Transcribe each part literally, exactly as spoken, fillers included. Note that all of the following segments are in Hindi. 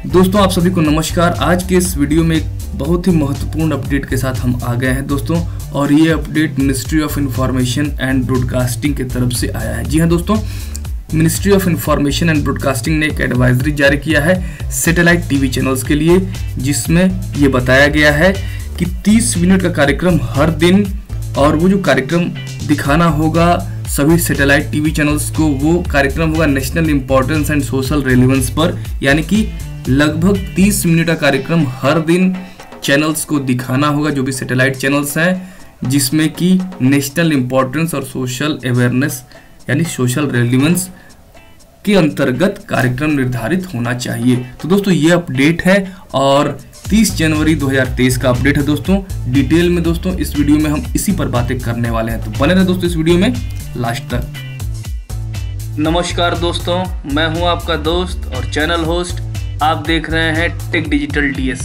दोस्तों आप सभी को नमस्कार। आज के इस वीडियो में एक बहुत ही महत्वपूर्ण अपडेट के साथ हम आ गए हैं दोस्तों, और ये update ministry of information and broadcasting की तरफ से आया है। जी हाँ दोस्तों, ministry of information and broadcasting ने एक एडवाइजरी जारी किया है सैटेलाइट टीवी चैनल्स के लिए, जिसमें ये बताया गया है कि तीस मिनट का कार्यक्रम हर दिन, और वो जो कार्यक्रम दिखाना होगा सभी सैटेलाइट टीवी चैनल्स को, वो कार्यक्रम होगा national importance and social relevance पर, यानी कि लगभग तीस मिनट का कार्यक्रम हर दिन चैनल्स को दिखाना होगा, जो भी सैटेलाइट चैनल्स हैं, जिसमें कि नेशनल इंपॉर्टेंस और सोशल अवेयरनेस यानी सोशल रेलेवेंस के अंतर्गत कार्यक्रम निर्धारित होना चाहिए। तो दोस्तों ये अपडेट है और तीस जनवरी दो हज़ार तेईस का अपडेट है दोस्तों। डिटेल में दोस्तों इस वीडियो में हम इसी पर बातें करने वाले हैं, तो बने रहे दोस्तों इस वीडियो में लास्ट तक। नमस्कार दोस्तों, मैं हूं आपका दोस्त और चैनल होस्ट। आप देख रहे हैं टेक डिजिटल टीएस।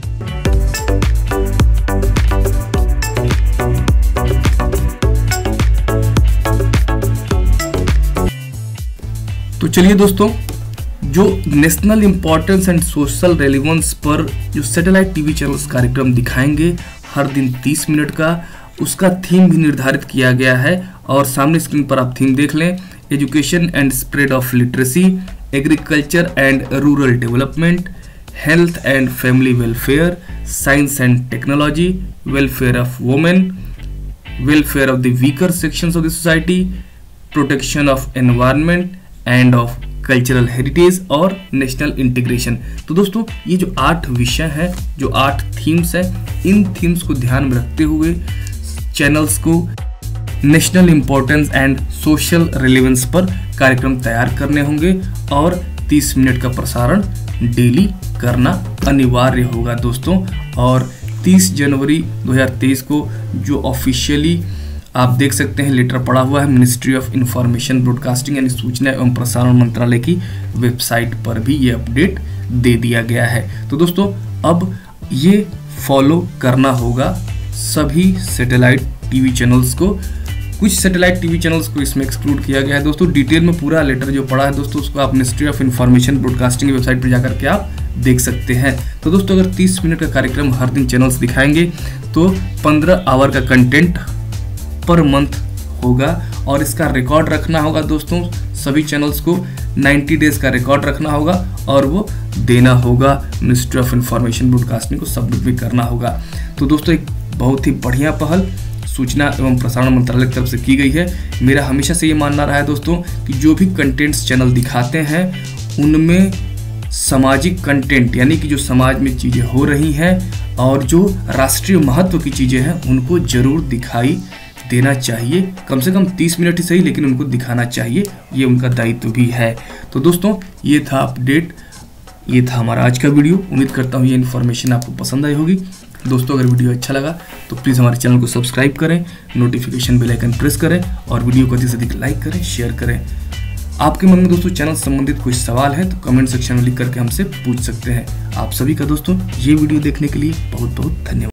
तो चलिए दोस्तों, जो national importance and social relevance पर जो सैटेलाइट टीवी चैनल्स कार्यक्रम दिखाएंगे हर दिन तीस मिनट का, उसका थीम भी निर्धारित किया गया है। और सामने स्क्रीन पर आप थीम देख लें, education and spread of literacy, agriculture and rural development, health and family welfare, science and technology, welfare of women, welfare of the weaker sections of the society, protection of environment and of cultural heritage और नेशनल इंटीग्रेशन। तो दोस्तों ये जो आठ विषय हैं, जो आठ थीम्स हैं, इन थीम्स को ध्यान में रखते हुए चैनल्स को national importance and social relevance पर कार्यक्रम तैयार करने होंगे, और तीस मिनट का प्रसारण डेली करना अनिवार्य होगा दोस्तों। और तीस जनवरी दो हज़ार तेईस को जो ऑफिशियली आप देख सकते हैं लेटर पड़ा हुआ है मिनिस्ट्री ऑफ इंफॉर्मेशन ब्रॉडकास्टिंग यानी सूचना एवं प्रसारण मंत्रालय की वेबसाइट पर भी ये अपडेट दे दिया गया है। तो दोस्तों अब ये फॉलो करना होगा सभी सैटेलाइट टीवी चैनल्स को। कुछ सैटेलाइट टीवी चैनल्स को इसमें एक्सक्लूड किया गया है दोस्तों। डिटेल में पूरा लेटर जो पड़ा है दोस्तों, उसको आप मिनिस्ट्री ऑफ इंफॉर्मेशन ब्रॉडकास्टिंग की वेबसाइट पर जाकर के आप देख सकते हैं। तो दोस्तों अगर तीस मिनट का कार्यक्रम हर दिन चैनल्स दिखाएंगे तो पंद्रह आवर का कंटेंट पर मंथ होगा, और इसका रिकॉर्ड रखना होगा दोस्तों। सभी चैनल्स को नब्बे डेज का रिकॉर्ड रखना होगा और वो देना होगा मिनिस्ट्री ऑफ इंफॉर्मेशन ब्रॉडकास्टिंग को, सबमिट भी करना होगा। तो दोस्तों एक बहुत ही बढ़िया पहल सूचना एवं प्रसारण मंत्रालय की तरफ से की गई है। मेरा हमेशा से ये मानना रहा है दोस्तों कि जो भी कंटेंट्स चैनल दिखाते हैं उनमें सामाजिक कंटेंट यानी कि जो समाज में चीज़ें हो रही हैं और जो राष्ट्रीय महत्व की चीज़ें हैं उनको जरूर दिखाई देना चाहिए। कम से कम तीस मिनट ही सही, लेकिन उनको दिखाना चाहिए, ये उनका दायित्व भी है। तो दोस्तों ये था अपडेट, ये था हमारा आज का वीडियो। उम्मीद करता हूँ ये इन्फॉर्मेशन आपको पसंद आई होगी। दोस्तों अगर वीडियो अच्छा लगा तो प्लीज़ हमारे चैनल को सब्सक्राइब करें, नोटिफिकेशन बेल आइकन प्रेस करें और वीडियो को अधिक से अधिक लाइक करें, शेयर करें। आपके मन में दोस्तों चैनल संबंधित कोई सवाल है तो कमेंट सेक्शन में लिख करके हमसे पूछ सकते हैं। आप सभी का दोस्तों ये वीडियो देखने के लिए बहुत बहुत धन्यवाद।